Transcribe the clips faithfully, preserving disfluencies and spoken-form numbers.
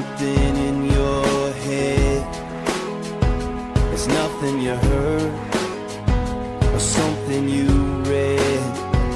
something in your head. It's nothing you heard or something you read.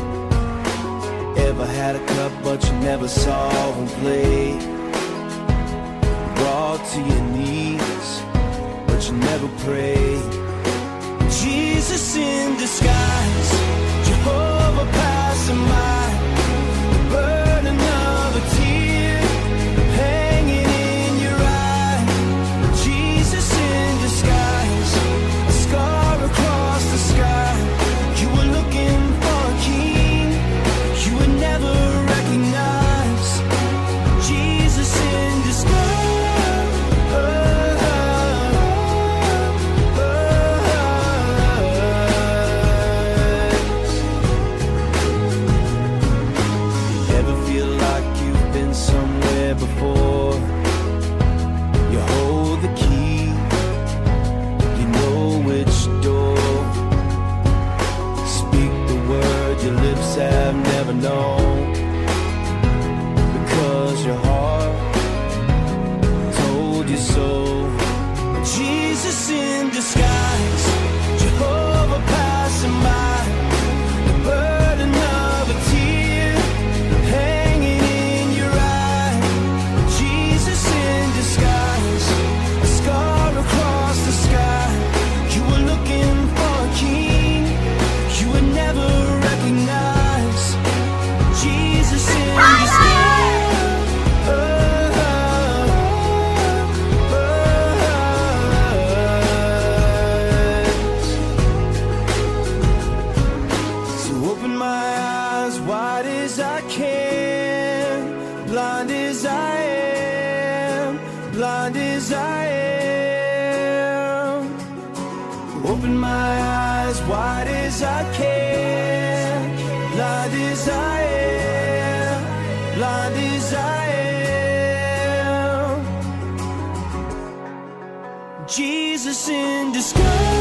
Ever had a cup but you never saw him play? Brought to your knees but you never prayed. Jesus in disguise, Jehovah passing by, the burden of a tear hanging in your eye. Jesus in disguise, a scar across the sky. You were looking for a king you would never recognize. Jesus in disguise. Before you hold the key, you know which door. Speak the word your lips have never known, because your heart told you so. Jesus in disguise, Jehovah passing by, the burden of a tear hanging in your eye. Jesus in disguise, a scar across the sky. You were looking for a king you would never recognize. Jesus in disguise. Oh, oh, oh. So open my eyes wide as I can, blind as I am, blind as I am. Open my eyes wide as I can, blind as I am, blind as I am. Jesus in disguise.